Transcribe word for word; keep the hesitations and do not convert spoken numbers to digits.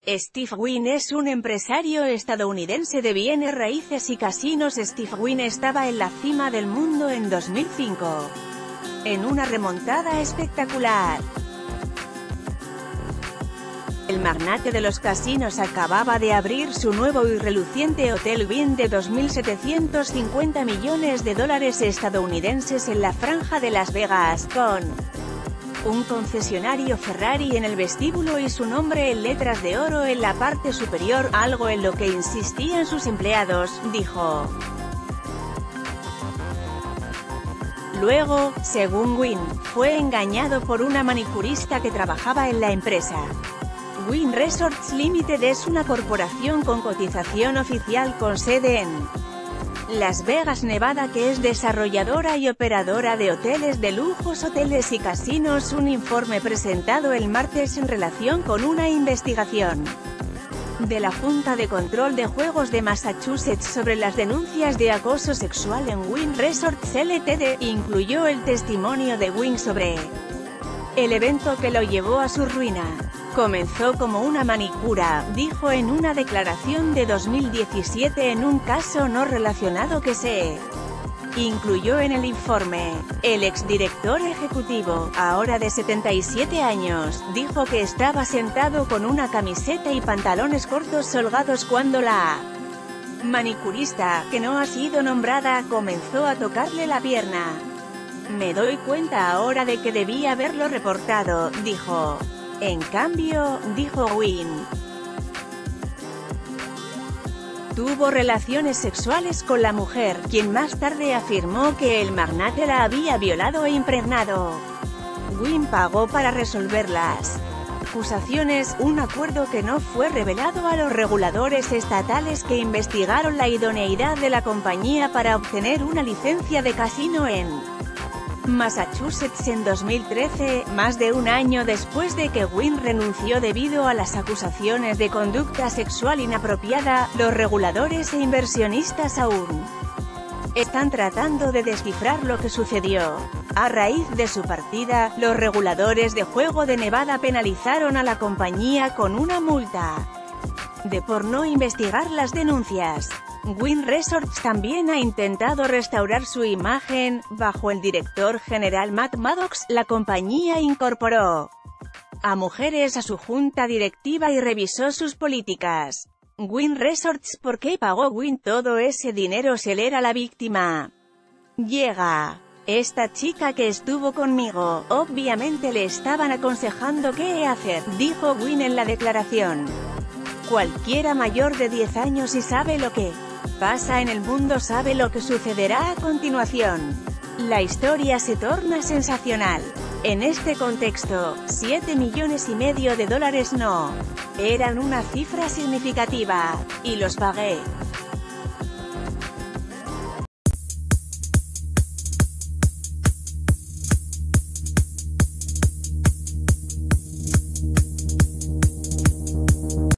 Steve Wynn es un empresario estadounidense de bienes raíces y casinos. Steve Wynn estaba en la cima del mundo en dos mil cinco. En una remontada espectacular. El magnate de los casinos acababa de abrir su nuevo y reluciente Hotel Wynn de dos mil setecientos cincuenta millones de dólares estadounidenses en la franja de Las Vegas, con un concesionario Ferrari en el vestíbulo y su nombre en letras de oro en la parte superior, algo en lo que insistían sus empleados, dijo. Luego, según Wynn, fue engañado por una manicurista que trabajaba en la empresa. Wynn Resorts Limited es una corporación con cotización oficial con sede en Las Vegas, Nevada, que es desarrolladora y operadora de hoteles de lujos, hoteles y casinos. Un informe presentado el martes en relación con una investigación de la Junta de Control de Juegos de Massachusetts sobre las denuncias de acoso sexual en Wynn Resorts Limited, incluyó el testimonio de Wynn sobre el evento que lo llevó a su ruina. Comenzó como una manicura, dijo en una declaración de dos mil diecisiete en un caso no relacionado que se incluyó en el informe. El exdirector ejecutivo, ahora de setenta y siete años, dijo que estaba sentado con una camiseta y pantalones cortos holgados cuando la manicurista, que no ha sido nombrada, comenzó a tocarle la pierna. Me doy cuenta ahora de que debí haberlo reportado, dijo. En cambio, dijo Wynn, tuvo relaciones sexuales con la mujer, quien más tarde afirmó que el magnate la había violado e impregnado. Wynn pagó para resolver las acusaciones, un acuerdo que no fue revelado a los reguladores estatales que investigaron la idoneidad de la compañía para obtener una licencia de casino en Massachusetts en dos mil trece, más de un año después de que Wynn renunció debido a las acusaciones de conducta sexual inapropiada. Los reguladores e inversionistas aún están tratando de descifrar lo que sucedió. A raíz de su partida, los reguladores de juego de Nevada penalizaron a la compañía con una multa de por no investigar las denuncias. Wynn Resorts también ha intentado restaurar su imagen. Bajo el director general Matt Maddox, la compañía incorporó a mujeres a su junta directiva y revisó sus políticas. Wynn Resorts. ¿Por qué pagó Wynn todo ese dinero si él era la víctima? Llega. Esta chica que estuvo conmigo, obviamente le estaban aconsejando qué hacer, dijo Wynn en la declaración. Cualquiera mayor de diez años y sabe lo que pasa en el mundo sabe lo que sucederá a continuación. La historia se torna sensacional. En este contexto, siete millones y medio de dólares no eran una cifra significativa, y los pagué.